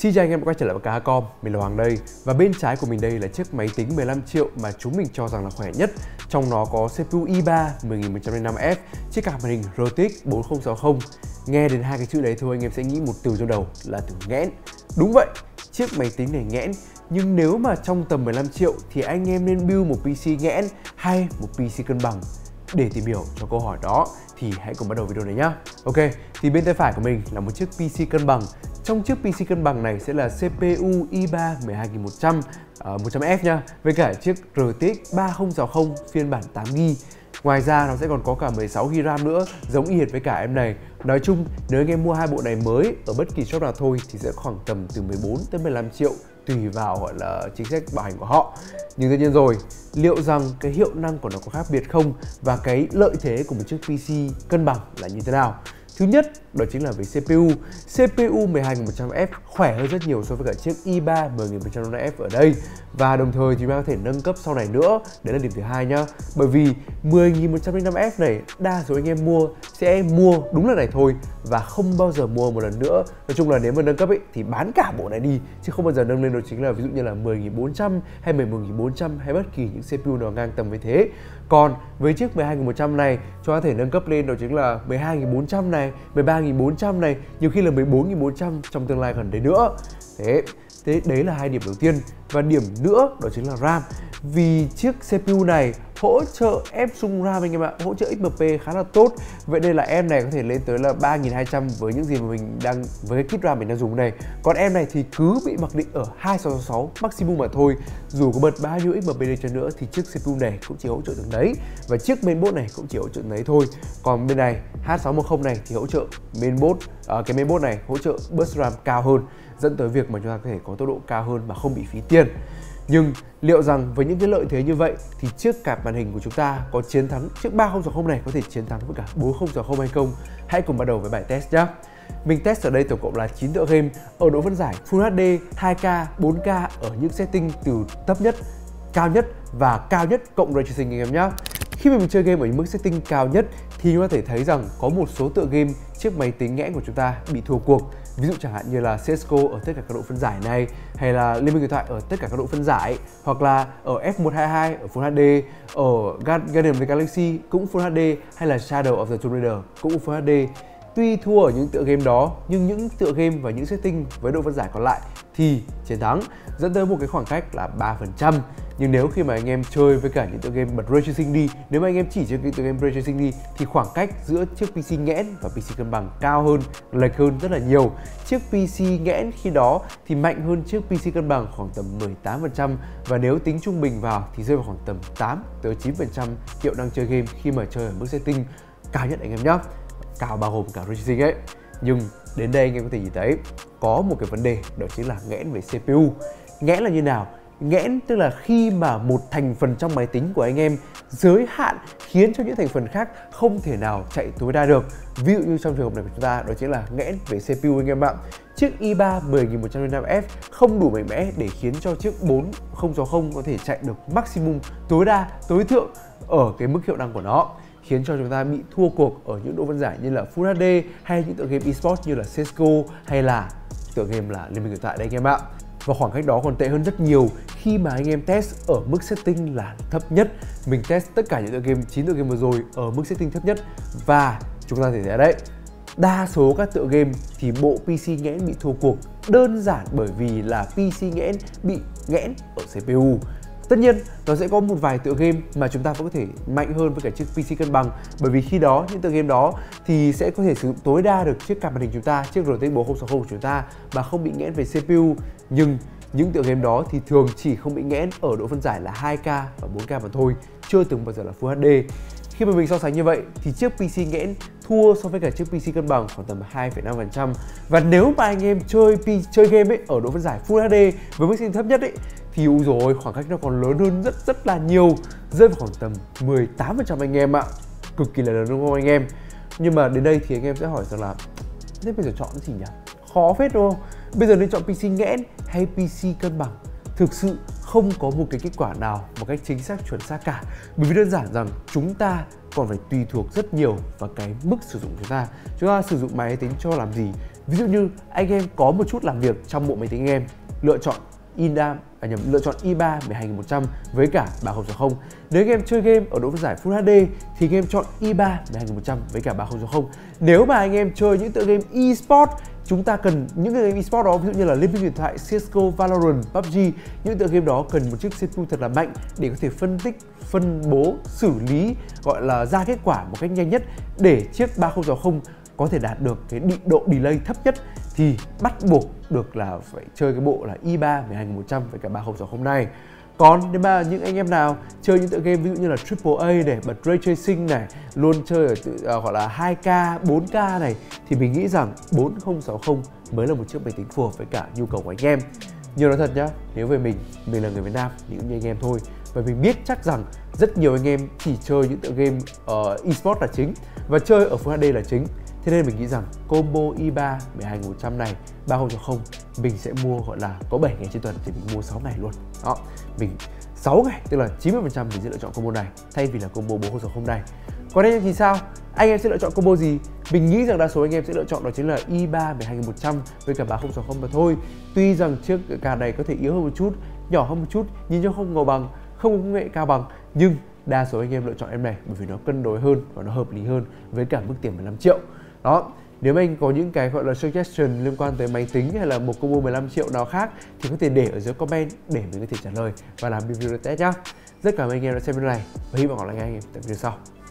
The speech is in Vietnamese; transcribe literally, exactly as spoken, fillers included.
Xin chào anh em đã quay trở lại với ca hát com, mình là Hoàng đây. Và bên trái của mình đây là chiếc máy tính mười lăm triệu mà chúng mình cho rằng là khỏe nhất. Trong nó có xê pê u i ba mười nghìn một trăm lẻ năm F, chiếc card màn hình rờ tê ích bốn không sáu không. Nghe đến hai cái chữ đấy thôi anh em sẽ nghĩ một từ trong đầu là từ nghẽn. Đúng vậy, chiếc máy tính này nghẽn. Nhưng nếu mà trong tầm mười lăm triệu thì anh em nên build một pê xê nghẽn hay một pê xê cân bằng? Để tìm hiểu cho câu hỏi đó thì hãy cùng bắt đầu video này nhá. Ok, thì bên tay phải của mình là một chiếc pê xê cân bằng. Trong chiếc pê xê cân bằng này sẽ là xê pê u i ba mười hai nghìn một trăm uh, một trăm F nha, với cả chiếc rờ tê ích ba không sáu không phiên bản tám gi ga bai. Ngoài ra nó sẽ còn có cả mười sáu gi ga bai RAM nữa, giống y hệt với cả em này. Nói chung nếu anh em mua hai bộ này mới ở bất kỳ shop nào thôi thì sẽ khoảng tầm từ mười bốn tới mười lăm triệu tùy vào gọi là chính sách bảo hành của họ. Nhưng tất nhiên rồi, liệu rằng cái hiệu năng của nó có khác biệt không và cái lợi thế của một chiếc pê xê cân bằng là như thế nào? Thứ nhất, đó chính là về xê pê u. xê pê u mười hai nghìn một trăm F khỏe hơn rất nhiều so với cả chiếc i ba mười nghìn một trăm lẻ năm F ở đây. Và đồng thời thì chúng ta có thể nâng cấp sau này nữa. Đấy là điểm thứ hai nhá. Bởi vì mười nghìn một trăm lẻ năm F này, đa số anh em mua sẽ mua đúng lần này thôi và không bao giờ mua một lần nữa. Nói chung là nếu mà nâng cấp ấy, thì bán cả bộ này đi, chứ không bao giờ nâng lên. Đó chính là ví dụ như là mười nghìn bốn trăm hay mười một nghìn bốn trăm hay bất kỳ những xê pê u nào ngang tầm với thế. Còn với chiếc mười hai nghìn một trăm này, chúng ta có thể nâng cấp lên, đó chính là mười hai nghìn bốn trăm này, mười ba nghìn bốn trăm này, nhiều khi là mười bốn nghìn bốn trăm trong tương lai gần đấy nữa. Thế, thế đấy là hai điểm đầu tiên. Và điểm nữa đó chính là RAM. Vì chiếc xê pê u này hỗ trợ ép dung RAM anh em ạ, hỗ trợ ích em pê khá là tốt. Vậy nên là em này có thể lên tới là ba nghìn hai trăm với những gì mà mình đang với cái kit RAM mình đang dùng này. Còn em này thì cứ bị mặc định ở hai sáu sáu sáu maximum mà thôi. Dù có bật bao nhiêu ích em pê đi chăng nữa thì chiếc xê pê u này cũng chỉ hỗ trợ từng đấy. Và chiếc mainboard này cũng chỉ hỗ trợ từng đấy thôi. Còn bên này H sáu một không này thì hỗ trợ mainboard, à, cái mainboard này hỗ trợ burst RAM cao hơn, dẫn tới việc mà chúng ta có thể có tốc độ cao hơn mà không bị phí tiền. Nhưng liệu rằng với những cái lợi thế như vậy thì chiếc card màn hình của chúng ta có chiến thắng chiếc ba không sáu không này có thể chiến thắng với cả bốn không sáu không hay không? Hãy cùng bắt đầu với bài test nhé. Mình test ở đây tổng cộng là chín tựa game ở độ phân giải Full hát đê, hai K, bốn K ở những setting từ thấp nhất, cao nhất và cao nhất cộng ray tracing anh em nhé. Khi mà mình chơi game ở những mức setting cao nhất thì chúng ta thể thấy rằng có một số tựa game chiếc máy tính nghẽn của chúng ta bị thua cuộc. Ví dụ chẳng hạn như là xê ét giê ô ở tất cả các độ phân giải này, hay là Liên minh huyền thoại ở tất cả các độ phân giải, hoặc là ở F một hai hai ở Full hát đê, ở Guardian of the Galaxy cũng Full hát đê, hay là Shadow of the Tomb Raider cũng Full hát đê. Tuy thua ở những tựa game đó, nhưng những tựa game và những setting với độ phân giải còn lại thì chiến thắng, dẫn tới một cái khoảng cách là ba phần trăm. Nhưng nếu khi mà anh em chơi với cả những tựa game bật ray tracing đi, nếu mà anh em chỉ chơi cái tựa game ray tracing đi thì khoảng cách giữa chiếc pê xê nghẽn và pê xê cân bằng cao hơn, lệch hơn rất là nhiều. Chiếc pê xê nghẽn khi đó thì mạnh hơn chiếc pê xê cân bằng khoảng tầm mười tám phần trăm, và nếu tính trung bình vào thì rơi vào khoảng tầm tám tới chín phần trăm hiệu năng chơi game khi mà chơi ở mức setting cao nhất anh em nhé. Cao bao gồm cả ray tracing ấy. Nhưng đến đây anh em có thể nhìn thấy có một cái vấn đề, đó chính là nghẽn về xê pê u. Nghẽn là như nào? Nghẽn tức là khi mà một thành phần trong máy tính của anh em giới hạn khiến cho những thành phần khác không thể nào chạy tối đa được. Ví dụ như trong trường hợp này của chúng ta, đó chính là nghẽn về xê pê u anh em ạ. Chiếc i ba mười nghìn một trăm lẻ năm F không đủ mạnh mẽ để khiến cho chiếc bốn không sáu không có thể chạy được maximum, tối đa, tối thượng ở cái mức hiệu năng của nó, khiến cho chúng ta bị thua cuộc ở những độ phân giải như là Full hát đê hay những tựa game eSports như là xê ét giê ô hay là tựa game là Liên minh huyền thoại đây anh em ạ. Và khoảng cách đó còn tệ hơn rất nhiều khi mà anh em test ở mức setting là thấp nhất. Mình test tất cả những tựa game, chín tựa game vừa rồi ở mức setting thấp nhất, và chúng ta thể thấy đấy, đa số các tựa game thì bộ pê xê nghẽn bị thua cuộc đơn giản bởi vì là pê xê nghẽn bị nghẽn ở xê pê u. Tất nhiên nó sẽ có một vài tựa game mà chúng ta vẫn có thể mạnh hơn với cả chiếc pê xê cân bằng, bởi vì khi đó những tựa game đó thì sẽ có thể sử dụng tối đa được chiếc card màn hình chúng ta, chiếc rờ tê ích bốn không sáu không của chúng ta mà không bị nghẽn về xê pê u. Nhưng những tựa game đó thì thường chỉ không bị nghẽn ở độ phân giải là hai K và bốn K mà thôi, chưa từng bao giờ là Full hát đê. Khi mà mình so sánh như vậy thì chiếc pê xê nghẽn thua so với cả chiếc pê xê cân bằng khoảng tầm hai phẩy năm phần trăm. Và nếu mà anh em chơi chơi game ấy ở độ phân giải Full hát đê với mức setting thấp nhất ấy thì ui rồi, khoảng cách nó còn lớn hơn rất rất là nhiều, rơi vào khoảng tầm mười tám phần trăm anh em ạ. Cực kỳ là lớn đúng không anh em? Nhưng mà đến đây thì anh em sẽ hỏi rằng là thế bây giờ chọn cái gì nhỉ? Khó phết đúng không? Bây giờ nên chọn pê xê nghẽn hay pê xê cân bằng? Thực sự không có một cái kết quả nào một cách chính xác chuẩn xác cả, bởi vì đơn giản rằng chúng ta còn phải tùy thuộc rất nhiều vào cái mức sử dụng chúng ta. Chúng ta sử dụng máy tính cho làm gì? Ví dụ như anh em có một chút làm việc trong bộ máy tính anh em, lựa chọn Indam à nhầm lựa chọn i ba mười hai nghìn một trăm với cả ba không sáu không. Nếu anh em chơi game ở độ phân giải Full hát đê thì anh em chọn i ba mười hai nghìn một trăm với cả ba không sáu không. Nếu mà anh em chơi những tựa game e-sport, chúng ta cần những cái game e-sport đó, ví dụ như là Liên minh huyền thoại, xê ét giê ô, Valorant, pê u bê giê, những tựa game đó cần một chiếc xê pê u thật là mạnh để có thể phân tích, phân bố, xử lý, gọi là ra kết quả một cách nhanh nhất để chiếc ba không sáu không có thể đạt được cái định độ delay thấp nhất, thì bắt buộc được là phải chơi cái bộ là i ba mười hai nghìn một trăm với cả ba không sáu không này. Còn nếu mà những anh em nào chơi những tựa game ví dụ như là triple A này, bật Ray Tracing này, luôn chơi ở tự, uh, gọi là hai K, bốn K này, thì mình nghĩ rằng bốn không sáu không mới là một chiếc máy tính phù hợp với cả nhu cầu của anh em. Nhưng nói thật nhá, nếu về mình, mình là người Việt Nam, những như anh em thôi, và mình biết chắc rằng rất nhiều anh em chỉ chơi những tựa game uh, eSport là chính và chơi ở Full hát đê là chính. Thế nên mình nghĩ rằng combo i ba mười hai nghìn một trăm này, ba không sáu không mình sẽ mua, gọi là có bảy ngày trên tuần thì mình mua sáu ngày luôn. Đó, mình sáu ngày tức là chín mươi phần trăm mình sẽ lựa chọn combo này thay vì là combo bốn không sáu không này. Còn anh em thì sao? Anh em sẽ lựa chọn combo gì? Mình nghĩ rằng đa số anh em sẽ lựa chọn đó chính là i ba mười hai nghìn một trăm với cả ba không sáu không mà thôi. Tuy rằng chiếc card này có thể yếu hơn một chút, nhỏ hơn một chút, nhìn cho không ngầu bằng, không có công nghệ cao bằng, nhưng đa số anh em lựa chọn em này bởi vì nó cân đối hơn và nó hợp lý hơn với cả mức tiền mười lăm triệu. Đó, nếu anh có những cái gọi là suggestion liên quan tới máy tính hay là một combo mười lăm triệu nào khác thì có thể để ở dưới comment để mình có thể trả lời và làm review test nhá. Rất cảm ơn anh em đã xem video này và hy vọng gặp lại anh em tại video sau.